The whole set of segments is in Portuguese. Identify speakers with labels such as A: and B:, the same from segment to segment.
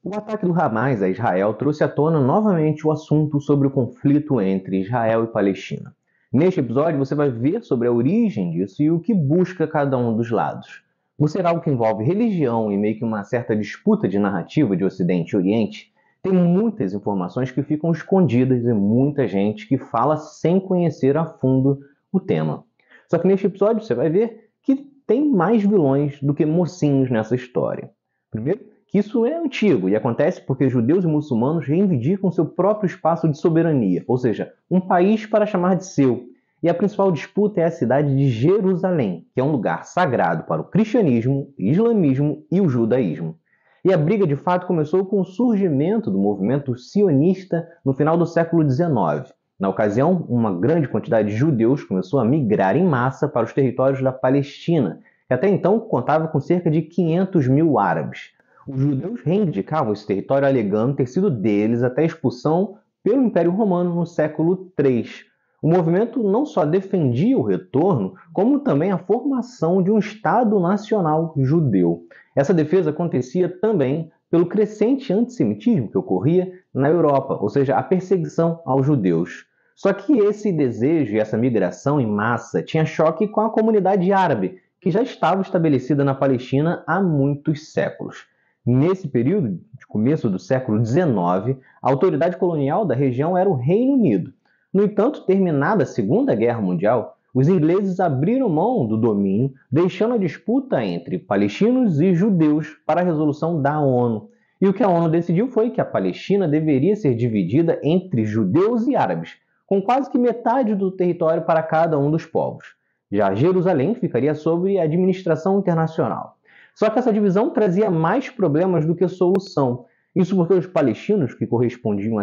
A: O ataque do Hamas a Israel trouxe à tona novamente o assunto sobre o conflito entre Israel e Palestina. Neste episódio, você vai ver sobre a origem disso e o que busca cada um dos lados. Por ser algo que envolve religião e meio que uma certa disputa de narrativa de Ocidente e Oriente, tem muitas informações que ficam escondidas e muita gente que fala sem conhecer a fundo o tema. Só que neste episódio você vai ver que tem mais vilões do que mocinhos nessa história. Primeiro, que isso é antigo e acontece porque judeus e muçulmanos reivindicam seu próprio espaço de soberania, ou seja, um país para chamar de seu. E a principal disputa é a cidade de Jerusalém, que é um lugar sagrado para o cristianismo, o islamismo e o judaísmo. E a briga de fato começou com o surgimento do movimento sionista no final do século XIX. Na ocasião, uma grande quantidade de judeus começou a migrar em massa para os territórios da Palestina, que até então contava com cerca de 500 mil árabes. Os judeus reivindicavam esse território alegando ter sido deles até a expulsão pelo Império Romano no século III. O movimento não só defendia o retorno, como também a formação de um Estado nacional judeu. Essa defesa acontecia também pelo crescente antissemitismo que ocorria na Europa, ou seja, a perseguição aos judeus. Só que esse desejo e essa migração em massa tinha choque com a comunidade árabe, que já estava estabelecida na Palestina há muitos séculos. Nesse período, de começo do século XIX, a autoridade colonial da região era o Reino Unido. No entanto, terminada a Segunda Guerra Mundial, os ingleses abriram mão do domínio, deixando a disputa entre palestinos e judeus para a resolução da ONU. E o que a ONU decidiu foi que a Palestina deveria ser dividida entre judeus e árabes, com quase que metade do território para cada um dos povos. Já Jerusalém ficaria sob administração internacional. Só que essa divisão trazia mais problemas do que solução. Isso porque os palestinos, que correspondiam a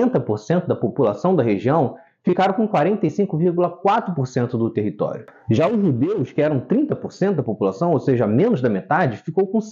A: 70% da população da região, ficaram com 45,4% do território. Já os judeus, que eram 30% da população, ou seja, menos da metade, ficou com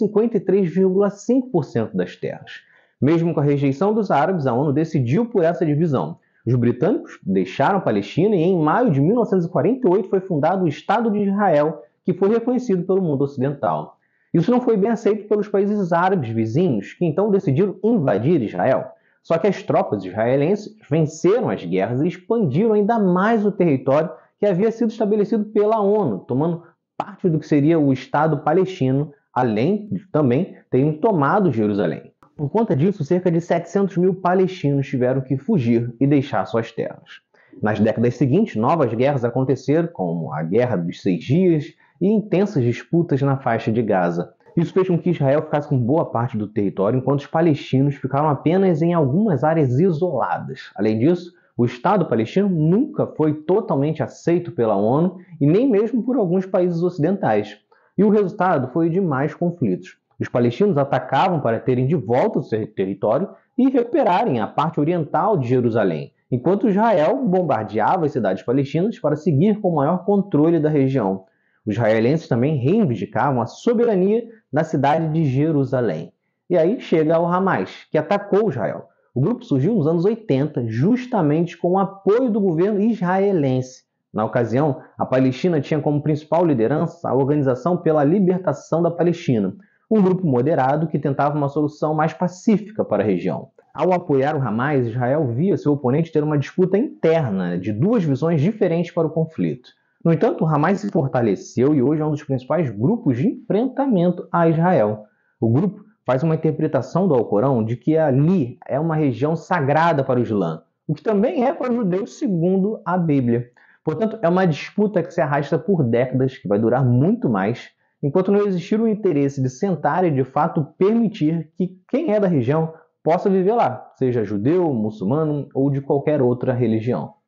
A: 53,5% das terras. Mesmo com a rejeição dos árabes, a ONU decidiu por essa divisão. Os britânicos deixaram a Palestina e em maio de 1948 foi fundado o Estado de Israel, que foi reconhecido pelo mundo ocidental. Isso não foi bem aceito pelos países árabes vizinhos, que então decidiram invadir Israel. Só que as tropas israelenses venceram as guerras e expandiram ainda mais o território que havia sido estabelecido pela ONU, tomando parte do que seria o Estado palestino, além de também terem tomado Jerusalém. Por conta disso, cerca de 700 mil palestinos tiveram que fugir e deixar suas terras. Nas décadas seguintes, novas guerras aconteceram, como a Guerra dos 6 Dias, e intensas disputas na faixa de Gaza. Isso fez com que Israel ficasse com boa parte do território, enquanto os palestinos ficaram apenas em algumas áreas isoladas. Além disso, o Estado palestino nunca foi totalmente aceito pela ONU e nem mesmo por alguns países ocidentais. E o resultado foi de mais conflitos. Os palestinos atacavam para terem de volta o seu território e recuperarem a parte oriental de Jerusalém, enquanto Israel bombardeava as cidades palestinas para seguir com o maior controle da região. Os israelenses também reivindicavam a soberania da cidade de Jerusalém. E aí chega o Hamas, que atacou Israel. O grupo surgiu nos anos 80, justamente com o apoio do governo israelense. Na ocasião, a Palestina tinha como principal liderança a Organização pela Libertação da Palestina, um grupo moderado que tentava uma solução mais pacífica para a região. Ao apoiar o Hamas, Israel via seu oponente ter uma disputa interna de duas visões diferentes para o conflito. No entanto, o Hamas se fortaleceu e hoje é um dos principais grupos de enfrentamento a Israel. O grupo faz uma interpretação do Alcorão de que ali é uma região sagrada para o Islã, o que também é para os judeus segundo a Bíblia. Portanto, é uma disputa que se arrasta por décadas, que vai durar muito mais, enquanto não existir o interesse de sentar e de fato permitir que quem é da região possa viver lá, seja judeu, muçulmano ou de qualquer outra religião.